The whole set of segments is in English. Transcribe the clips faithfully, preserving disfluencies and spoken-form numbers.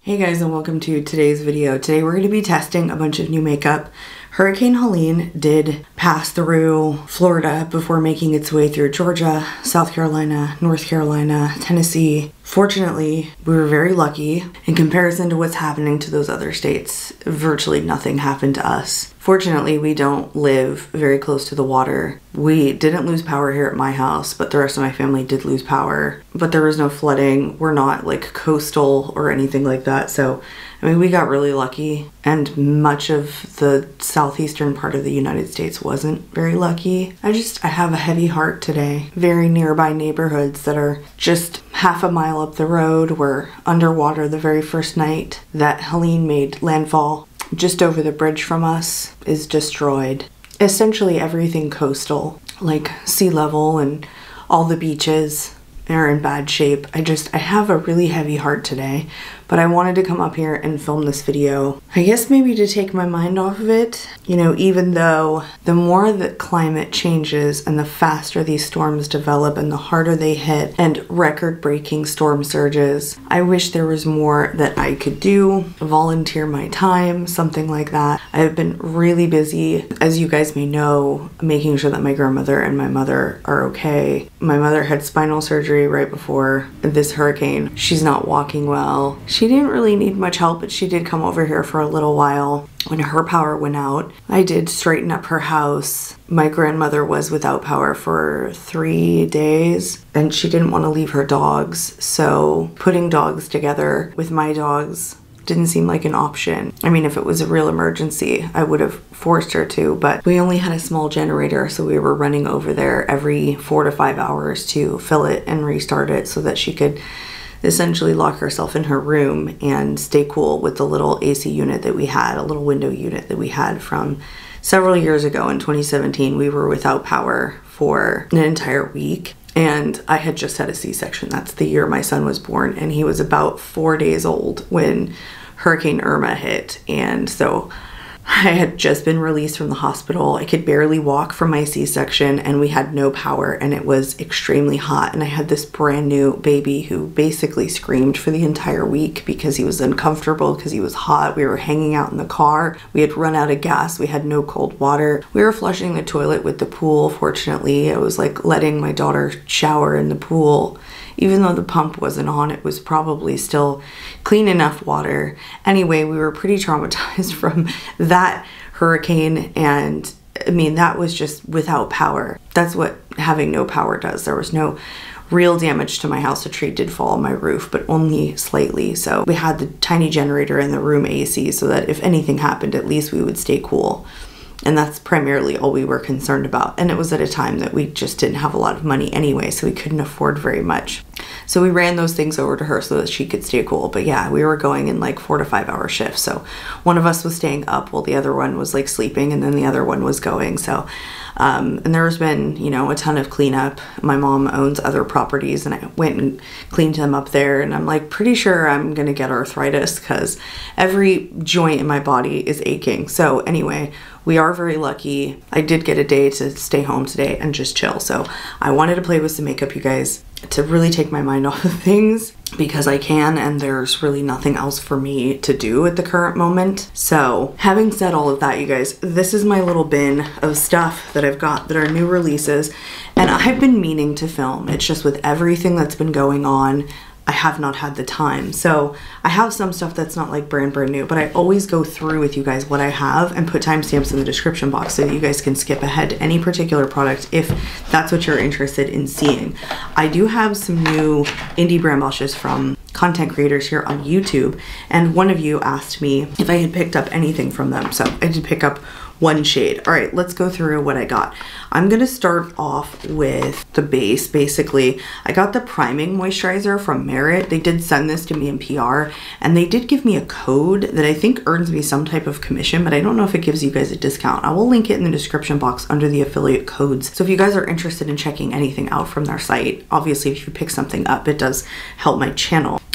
Hey guys, and welcome to today's video. Today we're going to be testing a bunch of new makeup. Hurricane Helene did pass through Florida before making its way through Georgia, South Carolina, North Carolina, Tennessee. Fortunately, we were very lucky. In comparison to what's happening to those other states, virtually nothing happened to us. Fortunately, we don't live very close to the water. We didn't lose power here at my house, but the rest of my family did lose power. But there was no flooding. We're not like coastal or anything like that. So, I mean, we got really lucky, and much of the southeastern part of the United States wasn't very lucky. I just, I have a heavy heart today. Very nearby neighborhoods that are just half a mile up the road were underwater the very first night that Helene made landfall. Just over the bridge from us is destroyed. Essentially everything coastal, like sea level and all the beaches, are in bad shape. I just, I have a really heavy heart today, but I wanted to come up here and film this video. I guess maybe to take my mind off of it. You know, even though the more that climate changes and the faster these storms develop and the harder they hit and record-breaking storm surges, I wish there was more that I could do, volunteer my time, something like that. I have been really busy, as you guys may know, making sure that my grandmother and my mother are okay. My mother had spinal surgery right before this hurricane. She's not walking well. She didn't really need much help, but she did come over here for a little while when her power went out. I did straighten up her house. My grandmother was without power for three days and she didn't want to leave her dogs. So putting dogs together with my dogs didn't seem like an option. I mean, if it was a real emergency, I would have forced her to, but we only had a small generator, so we were running over there every four to five hours to fill it and restart it so that she could essentially lock herself in her room and stay cool with the little A C unit that we had, a little window unit that we had from several years ago. In twenty seventeen, we were without power for an entire week. And I had just had a C-section. That's the year my son was born, and he was about four days old when Hurricane Irma hit. And so I had just been released from the hospital. I could barely walk from my C-section, and we had no power, and it was extremely hot. And I had this brand new baby who basically screamed for the entire week because he was uncomfortable, because he was hot. We were hanging out in the car. We had run out of gas. We had no cold water. We were flushing the toilet with the pool. Fortunately, I was like letting my daughter shower in the pool. Even though the pump wasn't on, it was probably still clean enough water. Anyway, we were pretty traumatized from that hurricane, and I mean, that was just without power. That's what having no power does. There was no real damage to my house. A tree did fall on my roof, but only slightly. So we had the tiny generator in the room A C so that if anything happened, at least we would stay cool. And that's primarily all we were concerned about. And it was at a time that we just didn't have a lot of money anyway, so we couldn't afford very much. So we ran those things over to her so that she could stay cool. But yeah, we were going in like four to five hour shifts. So one of us was staying up while the other one was like sleeping, and then the other one was going. So, um, and there's been, you know, a ton of cleanup. My mom owns other properties, and I went and cleaned them up there. And I'm like pretty sure I'm gonna get arthritis because every joint in my body is aching. So anyway, we are very lucky. I did get a day to stay home today and just chill. So I wanted to play with some makeup, you guys, to really take my mind off of things because I can, and there's really nothing else for me to do at the current moment. So having said all of that, you guys, this is my little bin of stuff that I've got that are new releases, and I've been meaning to film. It's just with everything that's been going on, I have not had the time. So I have some stuff that's not like brand brand new, but I always go through with you guys what I have and put timestamps in the description box so that you guys can skip ahead to any particular product if that's what you're interested in seeing. I do have some new indie brand blushes from content creators here on YouTube, and one of you asked me if I had picked up anything from them. So I did pick up one shade. All right, let's go through what I got. I'm gonna start off with the base. Basically, I got the priming moisturizer from Merit. They did send this to me in P R, and they did give me a code that I think earns me some type of commission, but I don't know if it gives you guys a discount. I will link it in the description box under the affiliate codes. So if you guys are interested in checking anything out from their site, obviously if you pick something up, it does help my channel.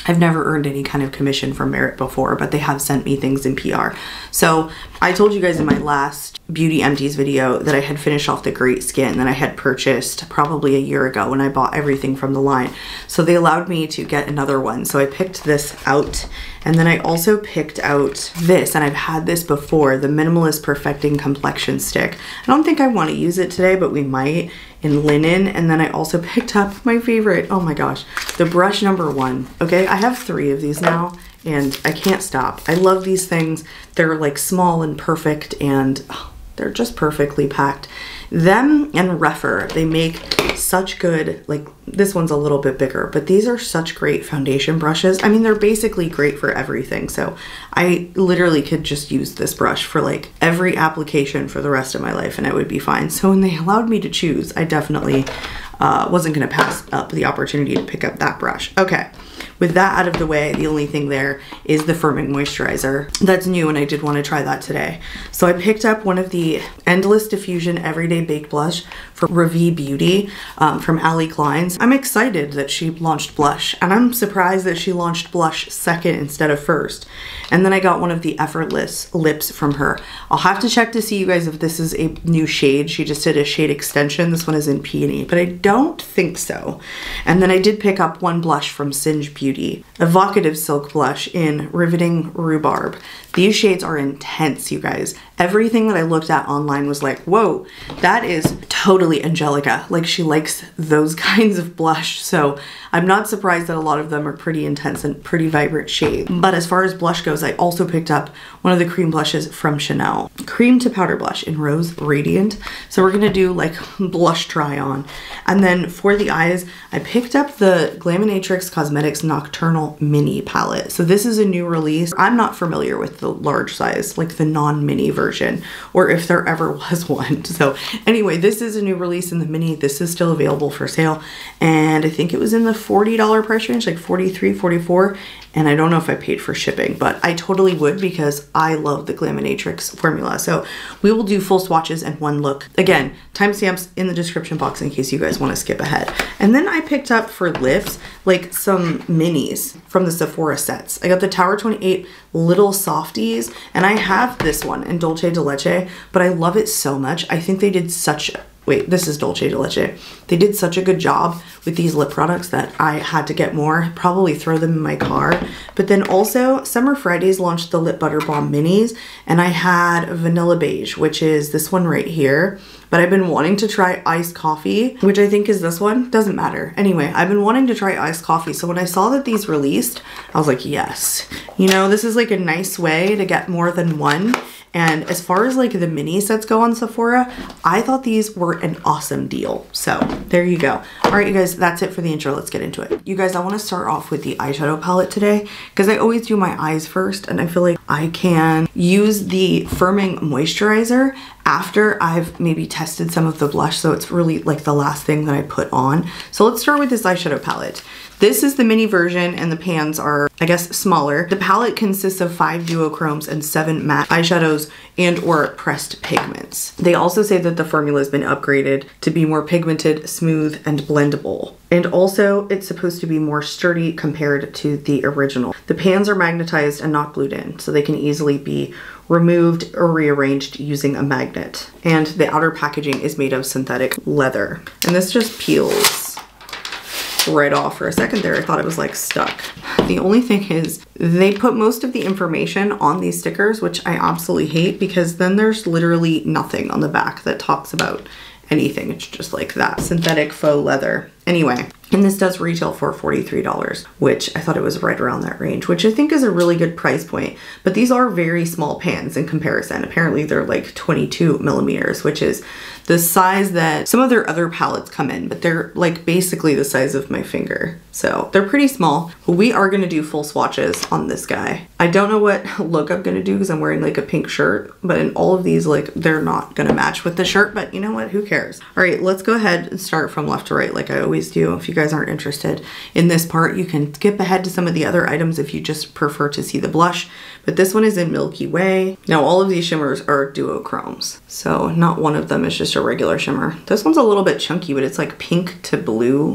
I've never earned any kind of commission from Merit before, but they have sent me things in P R. So I told you guys in my last Beauty Empties video that I had finished off the Great Skin that I had purchased probably a year ago when I bought everything from the line. So they allowed me to get another one. So I picked this out, and then I also picked out this, and I've had this before, the Minimalist Perfecting Complexion Stick. I don't think I want to use it today, but we might, in linen. And then I also picked up my favorite, oh my gosh, the brush number one. Okay, I have three of these now and I can't stop. I love these things. They're like small and perfect, and oh, they're just perfectly packed. Them and Refer, they make such good, like this one's a little bit bigger, but these are such great foundation brushes. I mean, they're basically great for everything. So I literally could just use this brush for like every application for the rest of my life and it would be fine. So when they allowed me to choose, I definitely uh, wasn't gonna pass up the opportunity to pick up that brush. Okay. With that out of the way, the only thing there is the firming moisturizer. That's new and I did want to try that today. So I picked up one of the Endless Diffusion Everyday Baked Blush for Ravi Beauty um, from Allie Klein's. I'm excited that she launched blush, and I'm surprised that she launched blush second instead of first. And then I got one of the Effortless lips from her. I'll have to check to see, you guys, if this is a new shade. She just did a shade extension. This one is in Peony, but I don't think so. And then I did pick up one blush from Singe Beauty, Evocative Silk Blush in Riveting Rhubarb. These shades are intense, you guys. Everything that I looked at online was like, whoa, that is totally Angelica. Like, she likes those kinds of blush. So I'm not surprised that a lot of them are pretty intense and pretty vibrant shades. But as far as blush goes, I also picked up one of the cream blushes from Chanel. Cream to powder blush in Rose Radiant. So we're gonna do like blush try on. And then for the eyes, I picked up the Glaminatrix Cosmetics Nocturnal Mini Palette. So this is a new release. I'm not familiar with the large size, like the non-mini version, or if there ever was one. So anyway, this is a new release in the mini. This is still available for sale. And I think it was in the forty dollar price range, like forty-three, forty-four. And I don't know if I paid for shipping, but I totally would because I love the Glaminatrix formula. So we will do full swatches and one look. Again, timestamps in the description box in case you guys want to skip ahead. And then I picked up for lips, like some minis from the Sephora sets. I got the Tower twenty-eight Little Softies, and I have this one in Dolce de Leche, but I love it so much. I think they did such a Wait, this is Dolce de Leche. They did such a good job with these lip products that I had to get more, probably throw them in my car. But then also, Summer Fridays launched the Lip Butter Balm Minis, and I had Vanilla Beige, which is this one right here. But I've been wanting to try iced coffee, which I think is this one. Doesn't matter. Anyway, I've been wanting to try iced coffee. So when I saw that these released, I was like, yes. You know, this is like a nice way to get more than one. And as far as like the mini sets go on Sephora, I thought these were an awesome deal. So there you go. All right, you guys, that's it for the intro. Let's get into it. You guys, I want to start off with the eyeshadow palette today because I always do my eyes first, and I feel like I can use the firming moisturizer after I've maybe tested some of the blush. So it's really like the last thing that I put on. So let's start with this eyeshadow palette. This is the mini version and the pans are, I guess, smaller. The palette consists of five duochromes and seven matte eyeshadows and or pressed pigments. They also say that the formula has been upgraded to be more pigmented, smooth, and blendable. And also, it's supposed to be more sturdy compared to the original. The pans are magnetized and not glued in, so they can easily be removed or rearranged using a magnet. And the outer packaging is made of synthetic leather. And this just peels right off. For a second there, I thought it was like stuck. The only thing is they put most of the information on these stickers, which I absolutely hate because then there's literally nothing on the back that talks about anything. It's just like that synthetic faux leather. Anyway, and this does retail for forty-three dollars, which I thought it was right around that range, which I think is a really good price point. But these are very small pans in comparison. Apparently they're like twenty-two millimeters, which is the size that some of their other palettes come in, but they're like basically the size of my finger. So they're pretty small. We are gonna do full swatches on this guy. I don't know what look I'm gonna do because I'm wearing like a pink shirt, but in all of these, like they're not gonna match with the shirt, but you know what, who cares? All right, let's go ahead and start from left to right like I always do. If you guys aren't interested in this part, you can skip ahead to some of the other items if you just prefer to see the blush. But this one is in Milky Way. Now all of these shimmers are duochromes, so not one of them is just a regular shimmer. This one's a little bit chunky, but it's like pink to blue.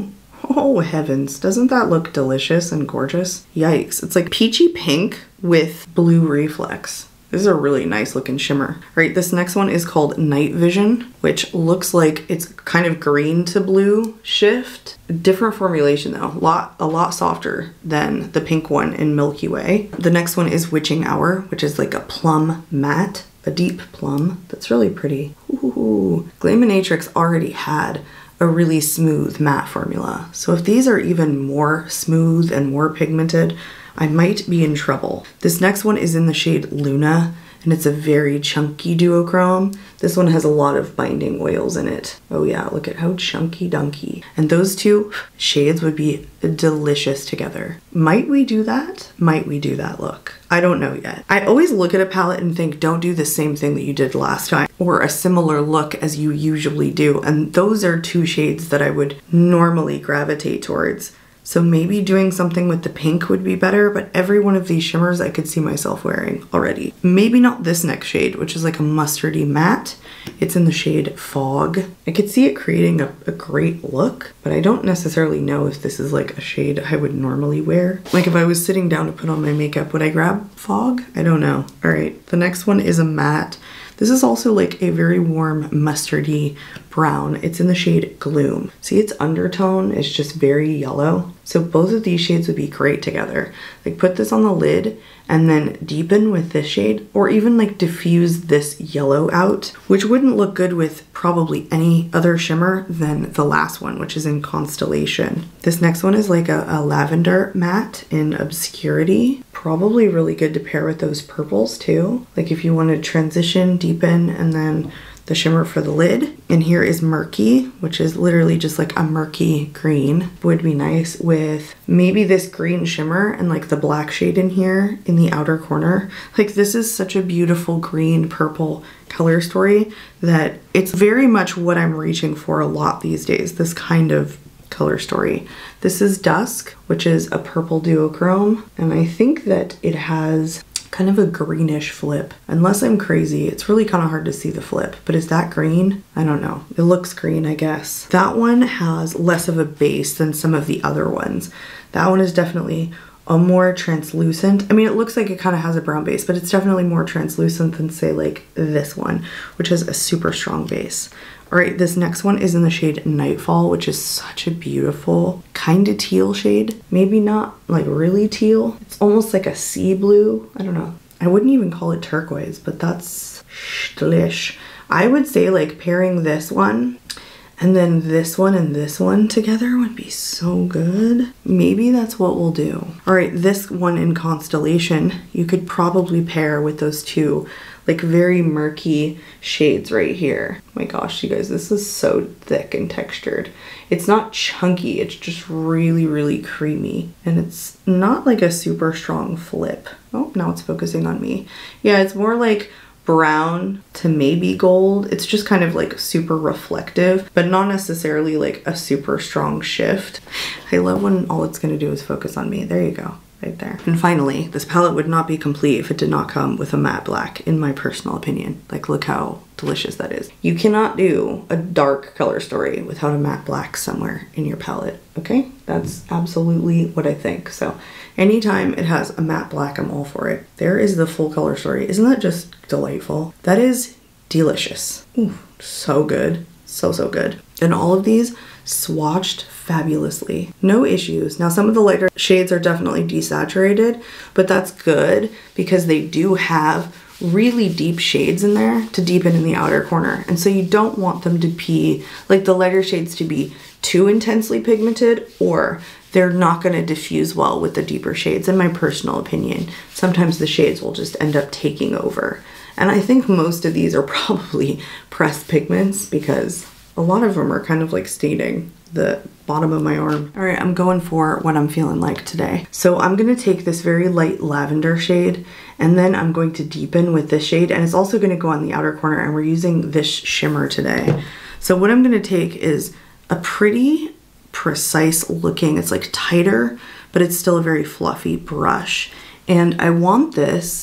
Oh heavens, doesn't that look delicious and gorgeous? Yikes, it's like peachy pink with blue reflex. This is a really nice looking shimmer. All right, this next one is called Night Vision, which looks like it's kind of green to blue shift. Different formulation though, a lot, a lot softer than the pink one in Milky Way. The next one is Witching Hour, which is like a plum matte, a deep plum. That's really pretty. Ooh, Glaminatrix already had a really smooth matte formula. So if these are even more smooth and more pigmented, I might be in trouble. This next one is in the shade Luna, and it's a very chunky duochrome. This one has a lot of binding oils in it. Oh yeah, look at how chunky dunky. And those two shades would be delicious together. Might we do that? Might we do that look? I don't know yet. I always look at a palette and think, don't do the same thing that you did last time, or a similar look as you usually do. And those are two shades that I would normally gravitate towards. So maybe doing something with the pink would be better, but every one of these shimmers I could see myself wearing already. Maybe not this next shade, which is like a mustardy matte. It's in the shade Fog. I could see it creating a, a great look, but I don't necessarily know if this is like a shade I would normally wear. Like if I was sitting down to put on my makeup, would I grab Fog? I don't know. All right, the next one is a matte. This is also like a very warm mustardy brown. It's in the shade Gloom. See, its undertone is just very yellow. So both of these shades would be great together. Like put this on the lid and then deepen with this shade, or even like diffuse this yellow out, which wouldn't look good with probably any other shimmer than the last one, which is in Constellation. This next one is like a, a lavender matte in Obscurity. Probably really good to pair with those purples too. Like if you want to transition, deepen, and then the shimmer for the lid. And here is Murky, which is literally just like a murky green. Would be nice with maybe this green shimmer and like the black shade in here in the outer corner. Like this is such a beautiful green purple color story that it's very much what I'm reaching for a lot these days, this kind of color story. This is Dusk, which is a purple duochrome, and I think that it has kind of a greenish flip. Unless I'm crazy, it's really kind of hard to see the flip, but is that green? I don't know. It looks green, I guess. That one has less of a base than some of the other ones. That one is definitely a more translucent. I mean, it looks like it kind of has a brown base, but it's definitely more translucent than say like this one, which has a super strong base. All right, this next one is in the shade Nightfall, which is such a beautiful kind of teal shade. Maybe not like really teal. It's almost like a sea blue. I don't know. I wouldn't even call it turquoise, but that's delish. I would say like pairing this one and then this one and this one together would be so good. Maybe that's what we'll do. All right, this one in Constellation, you could probably pair with those two like very murky shades right here. Oh my gosh, you guys, this is so thick and textured. It's not chunky, it's just really, really creamy. And it's not like a super strong flip. Oh, now it's focusing on me. Yeah, it's more like brown to maybe gold. It's just kind of like super reflective, but not necessarily like a super strong shift. I love when all it's gonna do is focus on me. There you go. Right there. And finally, this palette would not be complete if it did not come with a matte black, in my personal opinion. Like, look how delicious that is. You cannot do a dark color story without a matte black somewhere in your palette, okay? That's absolutely what I think. So anytime it has a matte black, I'm all for it. There is the full color story. Isn't that just delightful? That is delicious. Ooh, so good. So, so good. And all of these swatched fabulously. No issues. Now some of the lighter shades are definitely desaturated, but that's good because they do have really deep shades in there to deepen in the outer corner. And so you don't want them to be, like the lighter shades to be too intensely pigmented, or they're not going to diffuse well with the deeper shades, in my personal opinion. Sometimes the shades will just end up taking over. And I think most of these are probably pressed pigments because a lot of them are kind of like staining the bottom of my arm. All right, I'm going for what I'm feeling like today. So I'm gonna take this very light lavender shade and then I'm going to deepen with this shade, and it's also gonna go on the outer corner, and we're using this shimmer today. So what I'm gonna take is a pretty precise looking, it's like tighter, but it's still a very fluffy brush. And I want this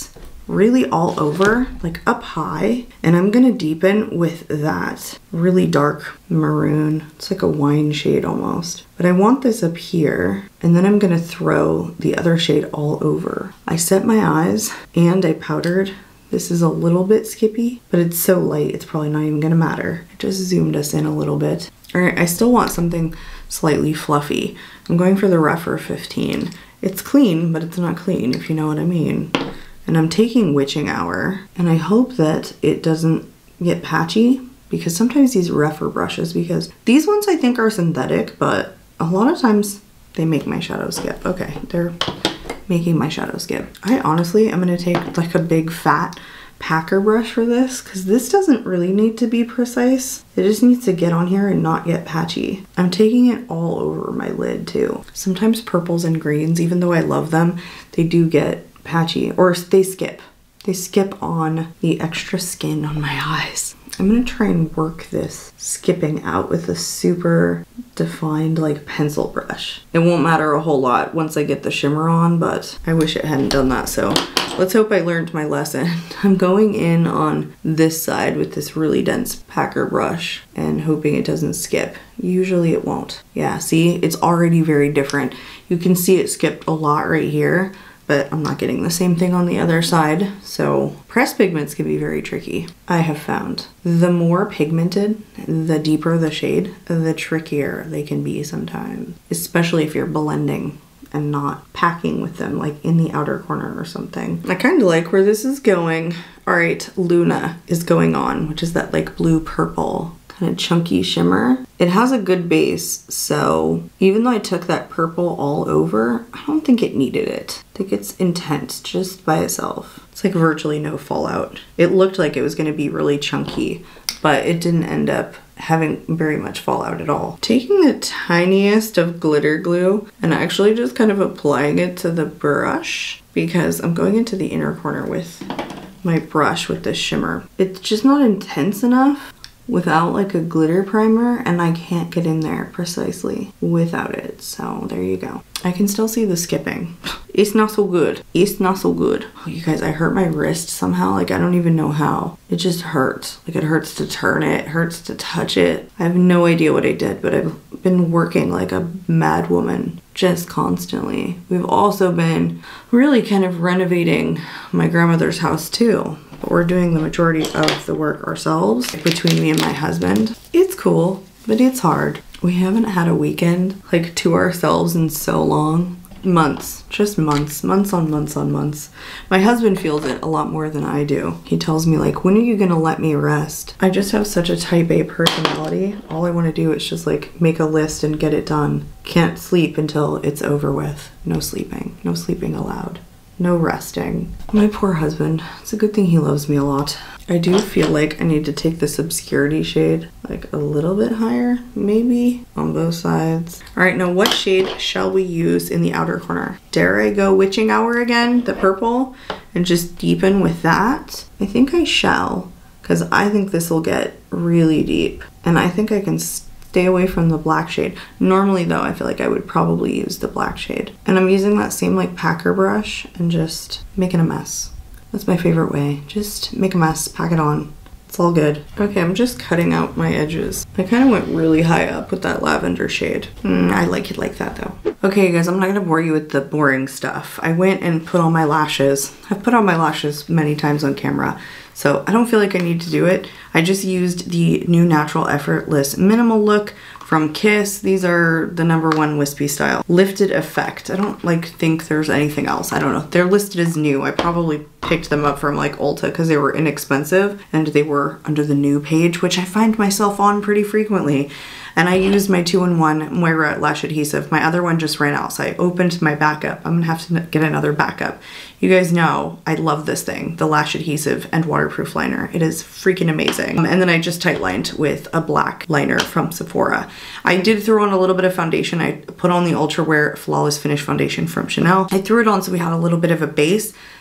really all over, like up high. And I'm gonna deepen with that really dark maroon. It's like a wine shade almost. But I want this up here, and then I'm gonna throw the other shade all over. I set my eyes and I powdered. This is a little bit skippy, but it's so light, it's probably not even gonna matter. I just zoomed us in a little bit. All right, I still want something slightly fluffy. I'm going for the Rephr fifteen. It's clean, but it's not clean, if you know what I mean. And I'm taking Witching Hour, and I hope that it doesn't get patchy, because sometimes these Rephr brushes, because these ones I think are synthetic, but a lot of times they make my shadow skip. Okay, they're making my shadow skip. I honestly am gonna take like a big fat packer brush for this, because this doesn't really need to be precise. It just needs to get on here and not get patchy. I'm taking it all over my lid too. Sometimes purples and greens, even though I love them, they do get patchy, or they skip. They skip on the extra skin on my eyes. I'm gonna try and work this skipping out with a super defined like pencil brush. It won't matter a whole lot once I get the shimmer on, but I wish it hadn't done that, so let's hope I learned my lesson. I'm going in on this side with this really dense packer brush and hoping it doesn't skip. Usually it won't. Yeah, see, it's already very different. You can see it skipped a lot right here, but I'm not getting the same thing on the other side. So pressed pigments can be very tricky. I have found the more pigmented, the deeper the shade, the trickier they can be sometimes, especially if you're blending and not packing with them like in the outer corner or something. I kind of like where this is going. All right, Luna is going on, which is that like blue purple kind of chunky shimmer. It has a good base, so even though I took that purple all over, I don't think it needed it. I think it's intense just by itself. It's like virtually no fallout. It looked like it was gonna be really chunky, but it didn't end up having very much fallout at all. Taking the tiniest of glitter glue and actually just kind of applying it to the brush, because I'm going into the inner corner with my brush with this shimmer. It's just not intense enough without like a glitter primer, and I can't get in there precisely without it. So there you go. I can still see the skipping. It's not so good. It's not so good. Oh, you guys, I hurt my wrist somehow. Like, I don't even know how. It just hurts. Like, it hurts to turn it. It hurts to touch it. I have no idea what I did, but I've been working like a mad woman just constantly. We've also been really kind of renovating my grandmother's house too. But we're doing the majority of the work ourselves between me and my husband. It's cool, but it's hard. We haven't had a weekend like to ourselves in so long. Months, just months, months on months on months. My husband feels it a lot more than I do. He tells me like, when are you gonna let me rest? I just have such a type A personality. All I wanna do is just like make a list and get it done. Can't sleep until it's over with. No sleeping, no sleeping allowed. No resting. My poor husband. It's a good thing he loves me a lot. I do feel like I need to take this obscurity shade like a little bit higher, maybe, on both sides. All right, now what shade shall we use in the outer corner? Dare I go Witching Hour again, the purple, and just deepen with that? I think I shall, because I think this will get really deep, and I think I can stay away from the black shade. Normally though, I feel like I would probably use the black shade. And I'm using that same like packer brush and just making a mess. That's my favorite way. Just make a mess, pack it on. It's all good. Okay, I'm just cutting out my edges. I kind of went really high up with that lavender shade. Mm, I like it like that though. Okay guys, I'm not gonna bore you with the boring stuff. I went and put on my lashes. I've put on my lashes many times on camera, so I don't feel like I need to do it. I just used the new Natural Effortless Minimal Look from Kiss. These are the number one wispy style. Lifted Effect. I don't like think there's anything else. I don't know. They're listed as new. I probably picked them up from like Ulta because they were inexpensive and they were under the new page, which I find myself on pretty frequently. And I used my two in one Moira lash adhesive. My other one just ran out, so I opened my backup. I'm gonna have to get another backup. You guys know I love this thing, the lash adhesive and waterproof liner. It is freaking amazing. Um, and then I just tight lined with a black liner from Sephora. I did throw on a little bit of foundation. I put on the Ultra Wear Flawless Finish foundation from Chanel. I threw it on so we had a little bit of a base.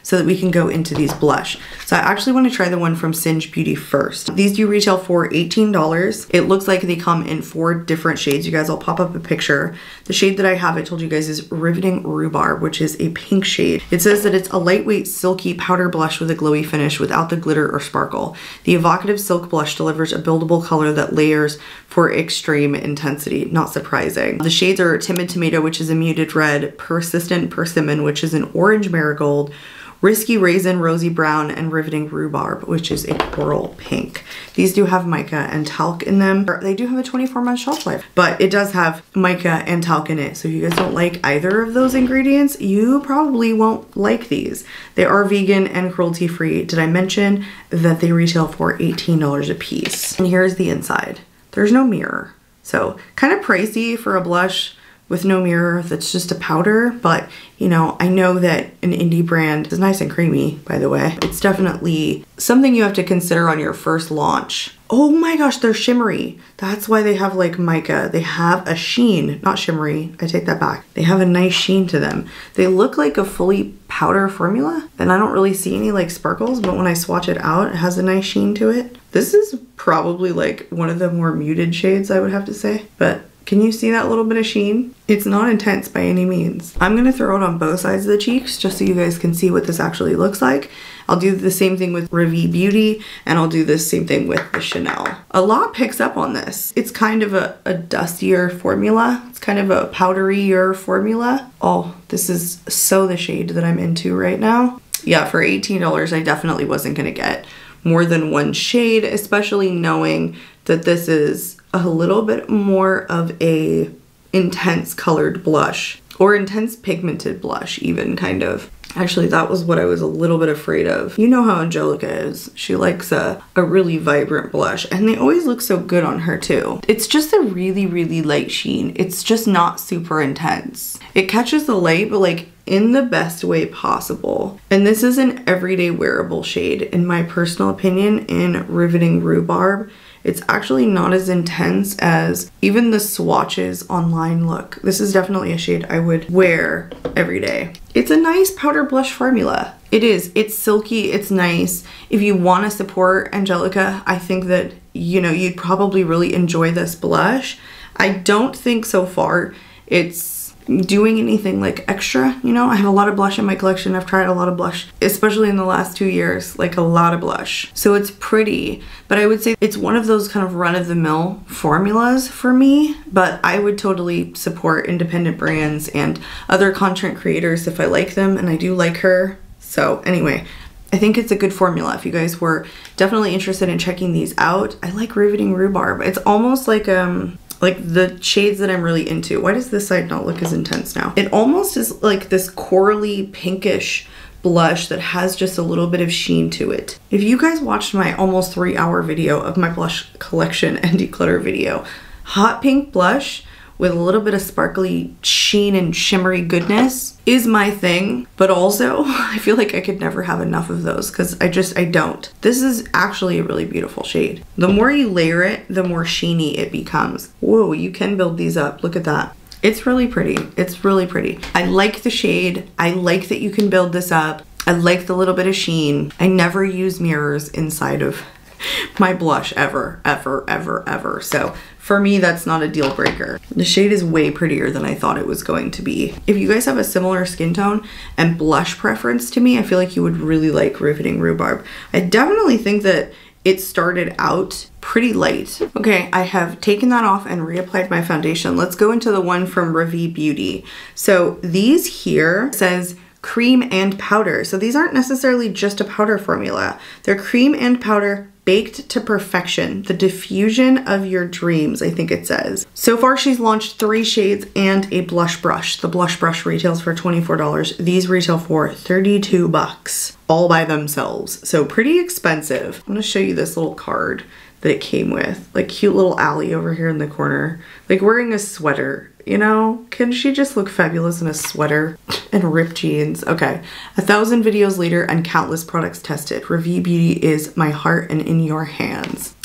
so that we can go into these blush. So I actually want to try the one from Singe Beauty first. These do retail for eighteen dollars. It looks like they come in four different shades. You guys, I'll pop up a picture. The shade that I have, I told you guys, is Riveting Rhubarb, which is a pink shade. It says that it's a lightweight, silky powder blush with a glowy finish without the glitter or sparkle. The evocative silk blush delivers a buildable color that layers for extreme intensity. Not surprising. The shades are Timid Tomato, which is a muted red, Persistent Persimmon, which is an orange marigold, Risky Raisin, Rosy Brown, and Riveting Rhubarb, which is a coral pink. These do have mica and talc in them. They do have a twenty-four month shelf life, but it does have mica and talc in it. So if you guys don't like either of those ingredients, you probably won't like these. They are vegan and cruelty free. Did I mention that they retail for eighteen dollars a piece? And here's the inside. There's no mirror. So kind of pricey for a blush with no mirror that's just a powder, but you know, I know that an indie brand is nice and creamy, by the way. It's definitely something you have to consider on your first launch. Oh my gosh, they're shimmery. That's why they have like mica. They have a sheen, not shimmery, I take that back. They have a nice sheen to them. They look like a fully powder formula, and I don't really see any like sparkles, but when I swatch it out, it has a nice sheen to it. This is probably like one of the more muted shades, I would have to say, but can you see that little bit of sheen? It's not intense by any means. I'm gonna throw it on both sides of the cheeks just so you guys can see what this actually looks like. I'll do the same thing with Revie Beauty, and I'll do the same thing with the Chanel. A lot picks up on this. It's kind of a, a dustier formula. It's kind of a powderier formula. Oh, this is so the shade that I'm into right now. Yeah, for eighteen dollars, I definitely wasn't gonna get more than one shade, especially knowing that this is a little bit more of a intense colored blush, or intense pigmented blush even, kind of. Actually, that was what I was a little bit afraid of. You know how Angelica is. She likes a, a really vibrant blush, and they always look so good on her too. It's just a really, really light sheen. It's just not super intense. It catches the light, but like in the best way possible. And this is an everyday wearable shade, in my personal opinion, in Riveting Rhubarb. It's actually not as intense as even the swatches online look. This is definitely a shade I would wear every day. It's a nice powder blush formula. It is. It's silky. It's nice. If you want to support Angelica, I think that, you know, you'd probably really enjoy this blush. I don't think so far it's doing anything like extra, you know. I have a lot of blush in my collection. I've tried a lot of blush, especially in the last two years, like a lot of blush. So it's pretty, but I would say it's one of those kind of run-of-the-mill formulas for me, but I would totally support independent brands and other content creators if I like them, and I do like her. So anyway, I think it's a good formula if you guys were definitely interested in checking these out. I like Riveting Rhubarb. It's almost like um like the shades that I'm really into. Why does this side not look as intense now? It almost is like this corally pinkish blush that has just a little bit of sheen to it. If you guys watched my almost three hour video of my blush collection and declutter video, hot pink blush with a little bit of sparkly sheen and shimmery goodness is my thing, but also I feel like I could never have enough of those because I just, I don't. This is actually a really beautiful shade. The more you layer it, the more sheeny it becomes. Whoa, you can build these up. Look at that. It's really pretty. It's really pretty. I like the shade. I like that you can build this up. I like the little bit of sheen. I never use mirrors inside of my blush ever, ever, ever, ever. So for me, that's not a deal breaker. The shade is way prettier than I thought it was going to be. If you guys have a similar skin tone and blush preference to me, I feel like you would really like Riveting Rhubarb. I definitely think that it started out pretty light. Okay, I have taken that off and reapplied my foundation. Let's go into the one from Revie Beauty. So these here says cream and powder. So these aren't necessarily just a powder formula. They're cream and powder baked to perfection. The diffusion of your dreams, I think it says. So far, she's launched three shades and a blush brush. The blush brush retails for twenty-four dollars. These retail for thirty-two bucks, all by themselves. So pretty expensive. I'm gonna show you this little card that it came with. Like cute little Allie over here in the corner, like wearing a sweater. You know, can she just look fabulous in a sweater and ripped jeans? Okay, a thousand videos later and countless products tested. Revie Beauty is my heart and in your hands.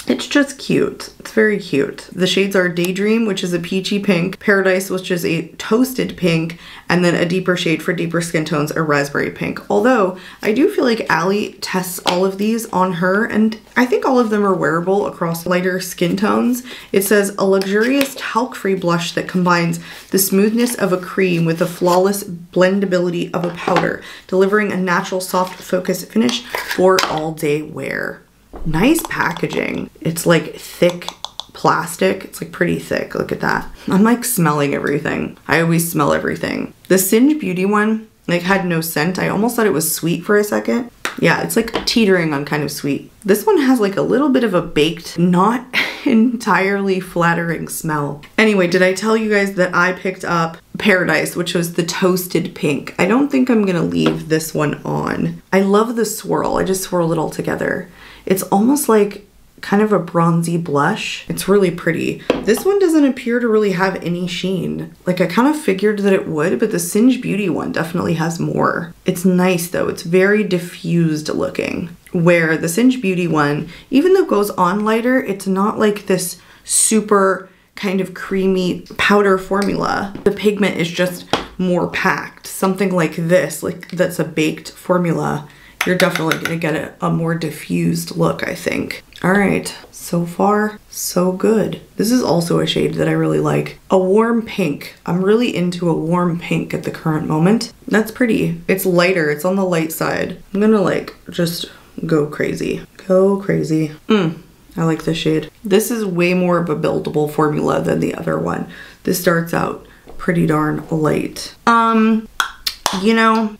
It's just cute. It's very cute. The shades are Daydream, which is a peachy pink, Paradise, which is a toasted pink, and then a deeper shade for deeper skin tones, a raspberry pink. Although, I do feel like Allie tests all of these on her, and I think all of them are wearable across lighter skin tones. It says, a luxurious talc-free blush that combines the smoothness of a cream with the flawless blendability of a powder, delivering a natural soft focus finish for all-day wear. Nice packaging. It's like thick plastic. It's like pretty thick. Look at that. I'm like smelling everything. I always smell everything. The Singe Beauty one like had no scent. I almost thought it was sweet for a second. Yeah, it's like teetering on kind of sweet. This one has like a little bit of a baked, not entirely flattering smell. Anyway, did I tell you guys that I picked up Paradise, which was the toasted pink? I don't think I'm gonna leave this one on. I love the swirl. I just swirl it all together. It's almost like kind of a bronzy blush. It's really pretty. This one doesn't appear to really have any sheen. Like I kind of figured that it would, but the Singe Beauty one definitely has more. It's nice though. It's very diffused looking. Where the Singe Beauty one, even though it goes on lighter, it's not like this super kind of creamy powder formula. The pigment is just more packed. Something like this, like that's a baked formula, you're definitely gonna get a, a more diffused look, I think. All right, so far, so good. This is also a shade that I really like. A warm pink. I'm really into a warm pink at the current moment. That's pretty. It's lighter, it's on the light side. I'm gonna like just go crazy. Go crazy. Mm, I like this shade. This is way more of a buildable formula than the other one. This starts out pretty darn light. Um, you know,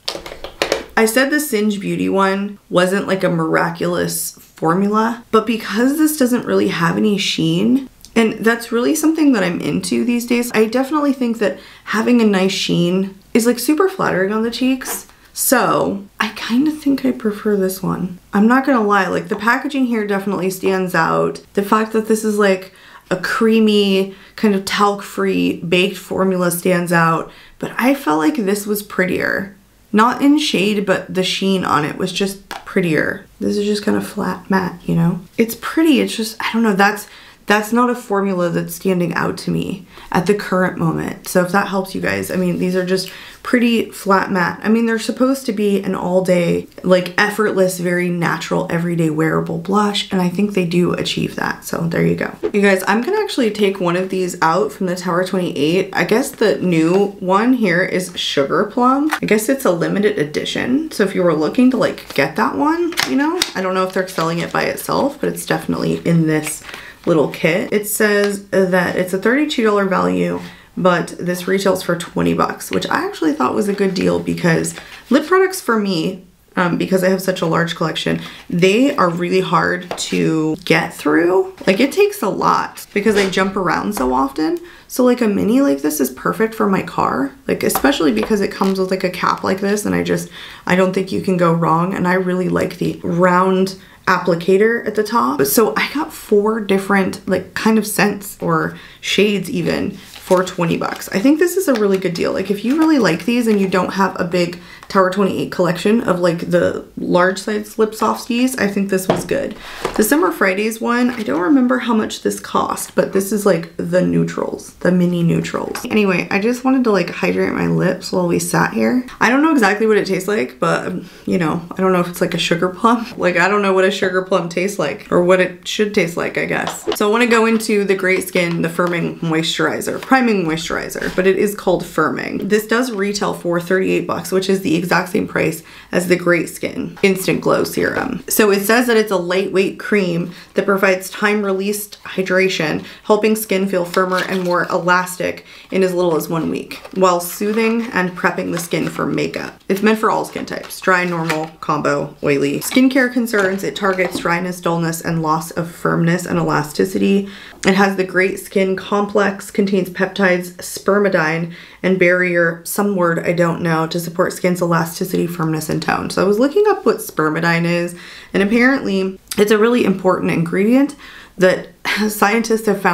I said the Singe Beauty one wasn't like a miraculous formula, but because this doesn't really have any sheen, and that's really something that I'm into these days, I definitely think that having a nice sheen is like super flattering on the cheeks. So I kind of think I prefer this one. I'm not gonna lie, like the packaging here definitely stands out. The fact that this is like a creamy, kind of talc-free baked formula stands out, but I felt like this was prettier. Not in shade, but the sheen on it was just prettier. This is just kind of flat matte, you know? It's pretty, it's just, I don't know, that's that's not a formula that's standing out to me at the current moment. So if that helps you guys, I mean, these are just pretty flat matte. I mean, they're supposed to be an all day, like effortless, very natural, everyday wearable blush. And I think they do achieve that. So there you go. You guys, I'm gonna actually take one of these out from the Tower twenty-eight. I guess the new one here is Sugar Plum. I guess it's a limited edition. So if you were looking to like get that one, you know, I don't know if they're selling it by itself, but it's definitely in this little kit. It says that it's a thirty-two dollar value, but this retails for twenty bucks, which I actually thought was a good deal because lip products for me, um, because I have such a large collection, they are really hard to get through. Like it takes a lot because I jump around so often. So like a mini like this is perfect for my car, like especially because it comes with like a cap like this, and I just, I don't think you can go wrong. And I really like the round applicator at the top. So I got four different like kind of scents or shades even for twenty bucks. I think this is a really good deal. Like if you really like these and you don't have a big Tower twenty-eight collection of like the large size lip softies, I think this was good. The Summer Fridays one, I don't remember how much this cost, but this is like the neutrals, the mini neutrals. Anyway, I just wanted to like hydrate my lips while we sat here. I don't know exactly what it tastes like, but you know, I don't know if it's like a sugar plum. Like I don't know what a sugar plum tastes like or what it should taste like, I guess. So I want to go into the Great Skin, the Firming Moisturizer, Priming Moisturizer, but it is called Firming. This does retail for thirty-eight bucks, which is the exact same price as the Great Skin Instant Glow Serum. So it says that it's a lightweight cream that provides time-released hydration, helping skin feel firmer and more elastic in as little as one week, while soothing and prepping the skin for makeup. It's meant for all skin types, dry, normal, combo, oily. Skincare concerns, it targets dryness, dullness, and loss of firmness and elasticity. It has the Great Skin Complex, contains peptides, spermidine, and barrier, some word I don't know, to support skin's elasticity, firmness, and tone. So I was looking up what spermidine is, and apparently it's a really important ingredient that scientists have found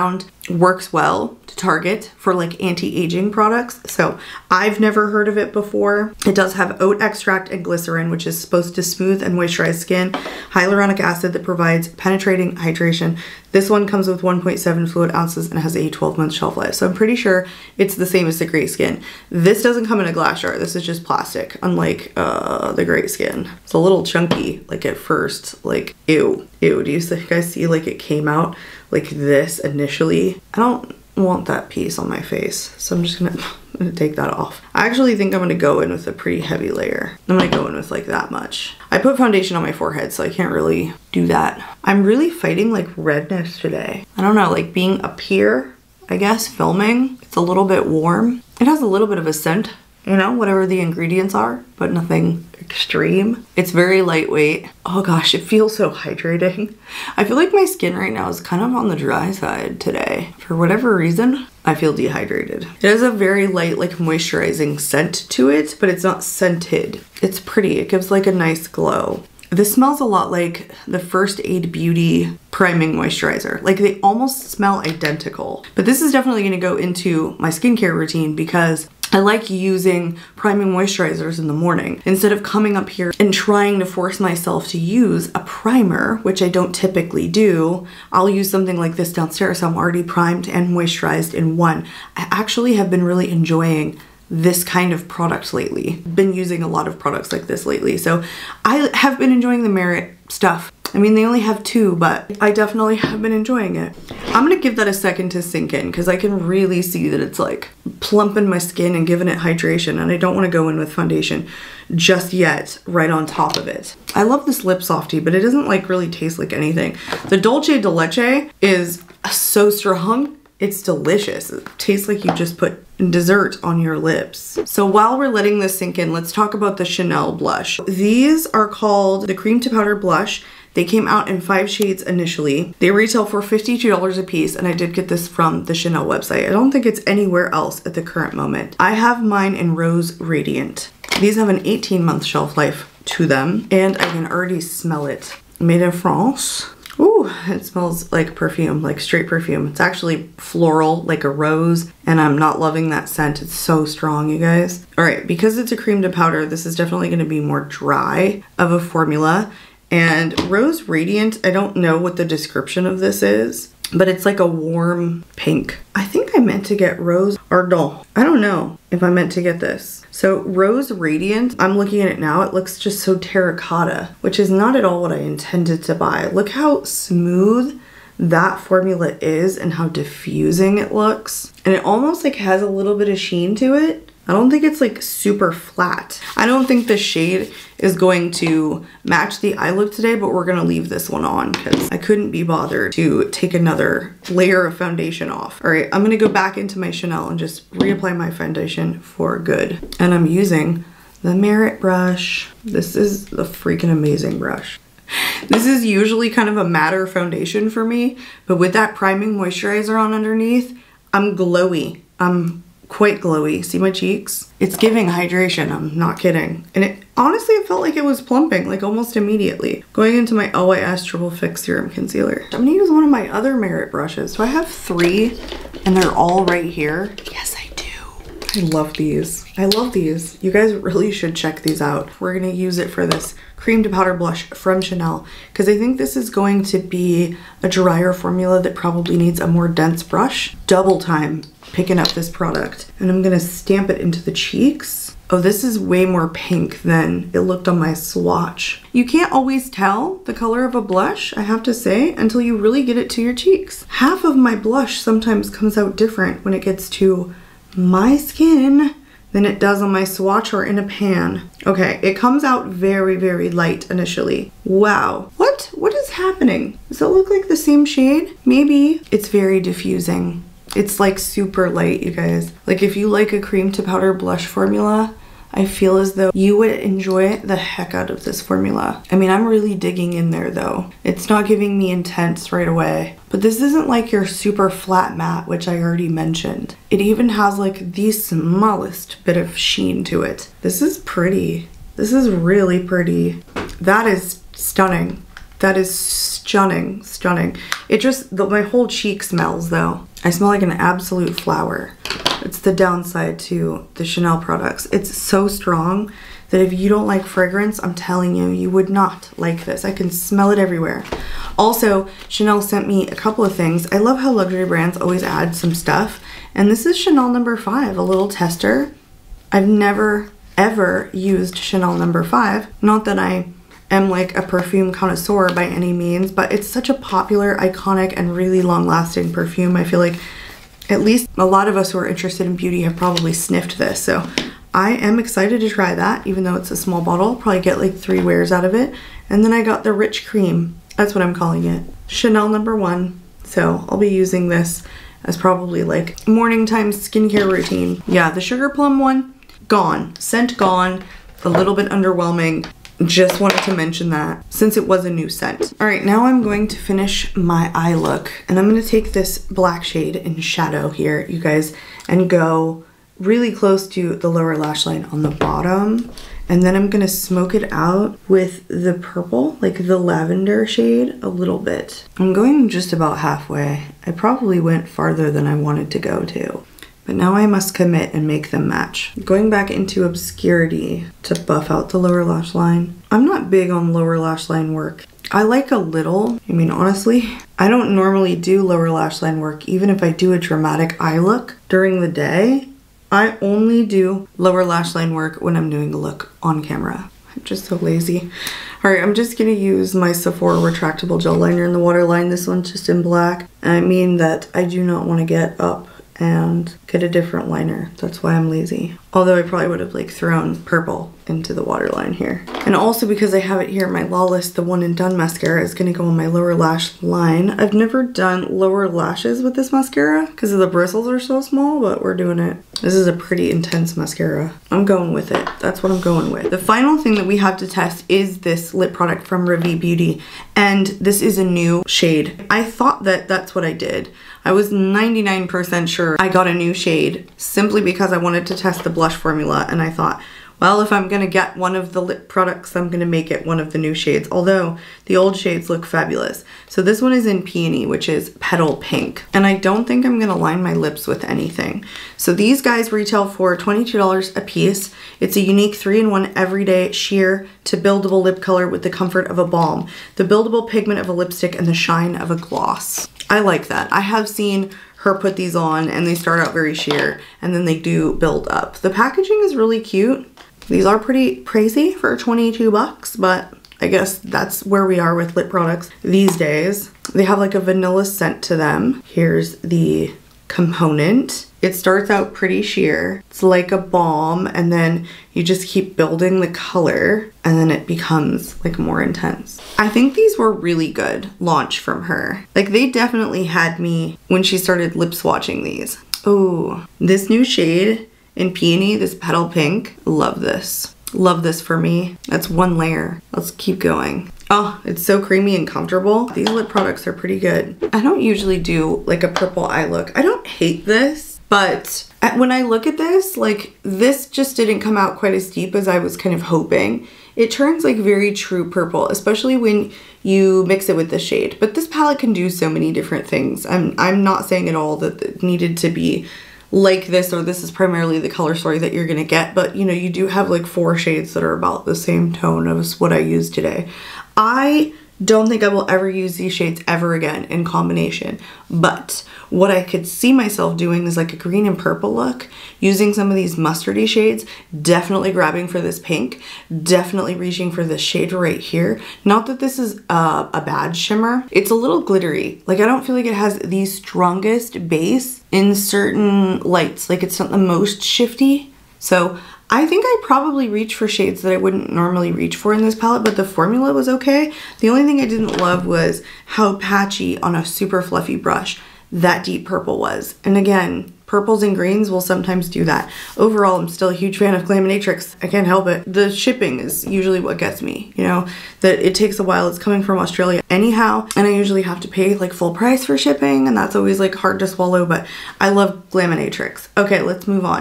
works well to target for like anti-aging products. So I've never heard of it before. It does have oat extract and glycerin, which is supposed to smooth and moisturize skin. Hyaluronic acid that provides penetrating hydration. This one comes with one point seven fluid ounces and has a twelve month shelf life. So I'm pretty sure it's the same as the Great Skin. This doesn't come in a glass jar. This is just plastic, unlike uh, the Great Skin. It's a little chunky, like at first, like, ew, ew. Do you guys see like it came out like this initially? I don't want that piece on my face, so I'm just gonna, I'm gonna take that off. I actually think I'm gonna go in with a pretty heavy layer. I'm gonna go in with like that much. I put foundation on my forehead, so I can't really do that. I'm really fighting like redness today. I don't know, like being up here, I guess, filming, it's a little bit warm. It has a little bit of a scent, you know, whatever the ingredients are, but nothing extreme. It's very lightweight. Oh gosh, it feels so hydrating. I feel like my skin right now is kind of on the dry side today. For whatever reason, I feel dehydrated. It has a very light, like moisturizing scent to it, but it's not scented. It's pretty, it gives like a nice glow. This smells a lot like the First Aid Beauty priming moisturizer. Like they almost smell identical, but this is definitely gonna go into my skincare routine because I like using priming moisturizers in the morning instead of coming up here and trying to force myself to use a primer, which I don't typically do. I'll use something like this downstairs, so I'm already primed and moisturized in one. I actually have been really enjoying this kind of product lately. Been using a lot of products like this lately, so I have been enjoying the Merit stuff. I mean, they only have two, but I definitely have been enjoying it. I'm gonna give that a second to sink in because I can really see that it's like plumping my skin and giving it hydration, and I don't want to go in with foundation just yet right on top of it. I love this lip softy, but it doesn't like really taste like anything. The Dolce de Leche is so strong. It's delicious. It tastes like you just put dessert on your lips. So while we're letting this sink in, let's talk about the Chanel blush. These are called the Cream to Powder Blush. They came out in five shades initially. They retail for fifty-two dollars a piece, and I did get this from the Chanel website. I don't think it's anywhere else at the current moment. I have mine in Rose Radiant. These have an eighteen month shelf life to them, and I can already smell it. Made in France. Ooh, it smells like perfume, like straight perfume. It's actually floral, like a rose, and I'm not loving that scent. It's so strong, you guys. All right, because it's a cream to powder, this is definitely gonna be more dry of a formula. And Rose Radiant, I don't know what the description of this is, but it's like a warm pink. I think I meant to get Rose Ardent. I don't know if I meant to get this. So Rose Radiant, I'm looking at it now, it looks just so terracotta, which is not at all what I intended to buy. Look how smooth that formula is and how diffusing it looks. And it almost like has a little bit of sheen to it. I don't think it's like super flat. I don't think the shade is going to match the eye look today, but we're gonna leave this one on because I couldn't be bothered to take another layer of foundation off. All right, I'm gonna go back into my Chanel and just reapply my foundation for good. And I'm using the Merit brush. This is the freaking amazing brush. This is usually kind of a matte foundation for me, but with that priming moisturizer on underneath, I'm glowy. I'm quite glowy. See my cheeks? It's giving hydration, I'm not kidding. And it honestly, it felt like it was plumping like almost immediately. Going into my O I S Triple Fix Serum Concealer. I'm gonna use one of my other Merit brushes. Do I have three and they're all right here? Yes, I do. I love these. I love these. You guys really should check these out. We're gonna use it for this cream to powder blush from Chanel because I think this is going to be a drier formula that probably needs a more dense brush. Double time picking up this product, and I'm gonna stamp it into the cheeks. Oh, this is way more pink than it looked on my swatch. You can't always tell the color of a blush, I have to say, until you really get it to your cheeks. Half of my blush sometimes comes out different when it gets to my skin than it does on my swatch or in a pan. Okay, it comes out very, very light initially. Wow, what? What is happening? Does it look like the same shade? Maybe. It's very diffusing. It's like super light, you guys. Like if you like a cream to powder blush formula, I feel as though you would enjoy the heck out of this formula. I mean, I'm really digging in there though. It's not giving me intense right away, but this isn't like your super flat matte, which I already mentioned. It even has like the smallest bit of sheen to it. This is pretty. This is really pretty. That is stunning. That is stunning, stunning. It just, the, my whole cheek smells though. I smell like an absolute flower. It's the downside to the Chanel products. It's so strong that if you don't like fragrance, I'm telling you, you would not like this. I can smell it everywhere. Also, Chanel sent me a couple of things. I love how luxury brands always add some stuff. And this is Chanel number five, a little tester. I've never, ever used Chanel number five. Not that I am like a perfume connoisseur by any means, but it's such a popular, iconic, and really long-lasting perfume. I feel like at least a lot of us who are interested in beauty have probably sniffed this. So I am excited to try that, even though it's a small bottle. I'll probably get like three wears out of it. And then I got the Rich Cream. That's what I'm calling it. Chanel number one. So I'll be using this as probably like morning time skincare routine. Yeah, the Sugar Plum one, gone. Scent gone. A little bit underwhelming. Just wanted to mention that since it was a new scent. All right, now I'm going to finish my eye look, and I'm going to take this black shade in shadow here, you guys, and go really close to the lower lash line on the bottom. And then I'm going to smoke it out with the purple, like the lavender shade, a little bit. I'm going just about halfway. I probably went farther than I wanted to go to. But now I must commit and make them match. Going back into obscurity to buff out the lower lash line. I'm not big on lower lash line work. I like a little. I mean, honestly, I don't normally do lower lash line work, even if I do a dramatic eye look during the day. I only do lower lash line work when I'm doing a look on camera. I'm just so lazy. All right, I'm just gonna use my Sephora retractable gel liner in the waterline. This one's just in black. I mean that I do not want to get up and get a different liner. That's why I'm lazy. Although I probably would have like thrown purple into the waterline here. And also because I have it here, my Lawless, the One and Done mascara is gonna go on my lower lash line. I've never done lower lashes with this mascara because the bristles are so small, but we're doing it. This is a pretty intense mascara. I'm going with it. That's what I'm going with. The final thing that we have to test is this lip product from Revie Beauty. And this is a new shade. I thought that that's what I did. I was ninety-nine percent sure I got a new shade simply because I wanted to test the blush formula, and I thought, well, if I'm gonna get one of the lip products, I'm gonna make it one of the new shades, although the old shades look fabulous. So this one is in Peony, which is Petal Pink, and I don't think I'm gonna line my lips with anything. So these guys retail for twenty-two dollars a piece. It's a unique three in one everyday sheer to buildable lip color with the comfort of a balm, the buildable pigment of a lipstick, and the shine of a gloss. I like that. I have seen her put these on and they start out very sheer and then they do build up. The packaging is really cute. These are pretty crazy for twenty-two bucks, but I guess that's where we are with lip products these days. They have like a vanilla scent to them. Here's the component. It starts out pretty sheer. It's like a balm, and then you just keep building the color and then it becomes like more intense. I think these were really good launch from her. Like they definitely had me when she started lip swatching these. Oh, this new shade in Peony, this Petal Pink, love this. Love this for me. That's one layer. Let's keep going. Oh, it's so creamy and comfortable. These lip products are pretty good. I don't usually do like a purple eye look. I don't hate this, but when I look at this, like this just didn't come out quite as deep as I was kind of hoping. It turns like very true purple, especially when you mix it with the shade. But this palette can do so many different things. I'm, I'm not saying at all that it needed to be like this or this is primarily the color story that you're gonna get, but you know, you do have like four shades that are about the same tone as what I used today. I don't think I will ever use these shades ever again in combination, but what I could see myself doing is like a green and purple look, using some of these mustardy shades, definitely grabbing for this pink, definitely reaching for this shade right here. Not that this is a, a bad shimmer, it's a little glittery. Like I don't feel like it has the strongest base in certain lights, like it's not the most shifty. So I think I probably reached for shades that I wouldn't normally reach for in this palette, but the formula was okay. The only thing I didn't love was how patchy on a super fluffy brush that deep purple was. And again, purples and greens will sometimes do that. Overall, I'm still a huge fan of Glaminatrix. I can't help it. The shipping is usually what gets me, you know, that it takes a while. It's coming from Australia anyhow, and I usually have to pay like full price for shipping, and that's always like hard to swallow, but I love Glaminatrix. Okay, let's move on.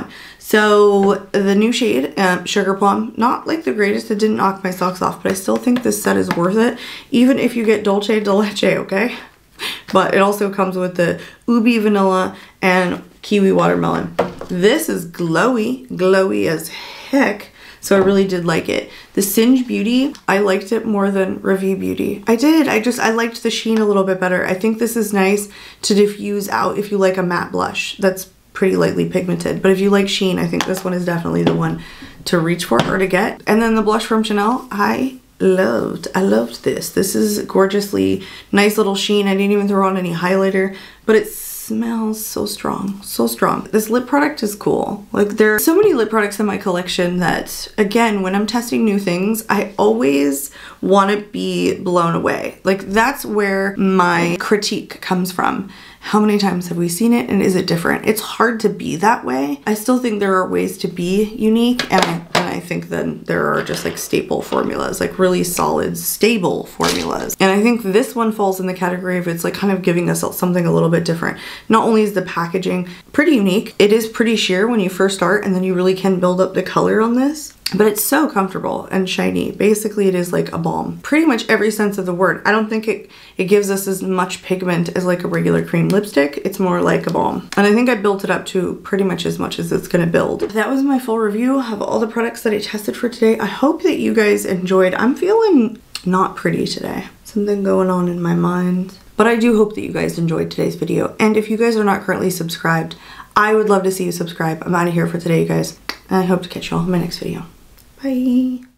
So the new shade, um, Sugar Plum, not like the greatest. It didn't knock my socks off, but I still think this set is worth it, even if you get Dolce de Leche, okay? But it also comes with the Ubi Vanilla and Kiwi Watermelon. This is glowy, glowy as heck. So I really did like it. The Singe Beauty, I liked it more than Revue Beauty. I did, I just, I liked the sheen a little bit better. I think this is nice to diffuse out if you like a matte blush that's pretty lightly pigmented. But if you like sheen, I think this one is definitely the one to reach for or to get. And then the blush from Chanel, I loved, I loved this. This is gorgeously nice little sheen. I didn't even throw on any highlighter, but it's smells so strong, so strong. This lip product is cool. Like, there are so many lip products in my collection that, again, when I'm testing new things, I always want to be blown away. Like, that's where my critique comes from. How many times have we seen it and is it different? It's hard to be that way. I still think there are ways to be unique, and I, and I think then there are just like staple formulas, like really solid, stable formulas. And I think this one falls in the category of it's like kind of giving us something a little bit different. Not only is the packaging pretty unique, it is pretty sheer when you first start, and then you really can build up the color on this. But it's so comfortable and shiny. Basically, it is like a balm. Pretty much every sense of the word. I don't think it, it gives us as much pigment as like a regular cream lipstick. It's more like a balm. And I think I built it up to pretty much as much as it's gonna build. That was my full review of all the products that I tested for today. I hope that you guys enjoyed. I'm feeling not pretty today. Something going on in my mind. But I do hope that you guys enjoyed today's video. And if you guys are not currently subscribed, I would love to see you subscribe. I'm out of here for today, you guys. And I hope to catch you all in my next video. Bye.